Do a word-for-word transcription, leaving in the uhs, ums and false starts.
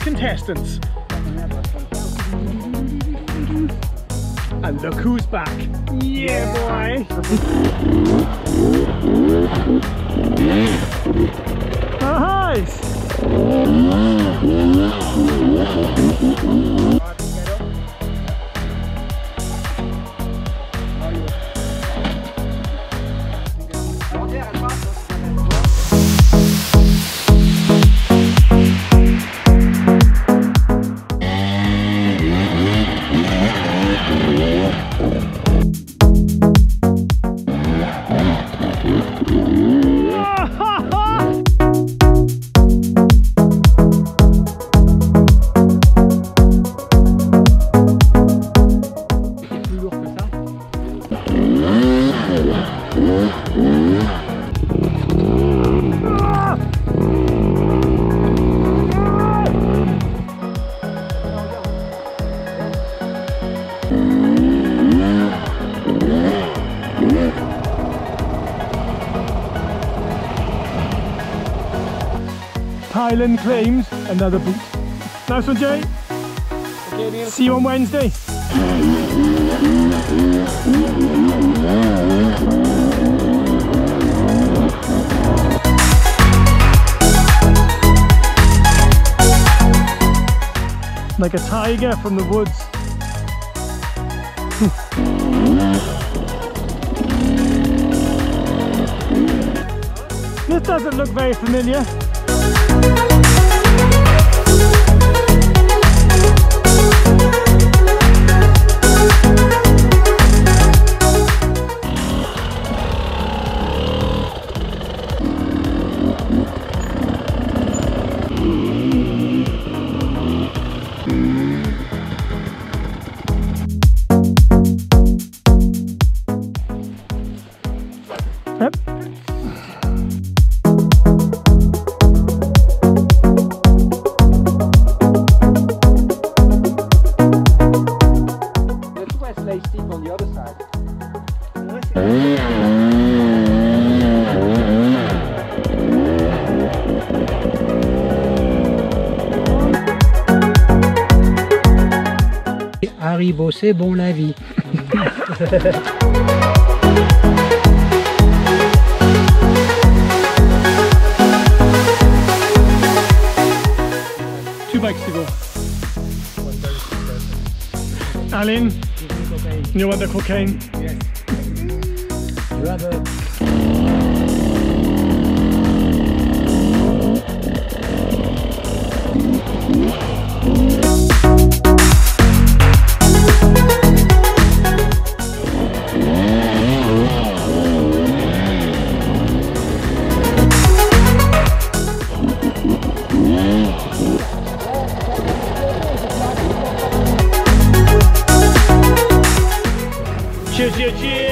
contestants. And look who's back. Yeah, boy. Nice. Thailand claims another boot. Nice one, Jay. Okay, Neil. See you on Wednesday. Like a tiger from the woods. This doesn't look very familiar. Yep. Steep on the other side. Haribo, c'est bon la vie. Two bikes to go. Alan, you want the cocaine? Yes. Rubber. Cheers, cheers, cheers.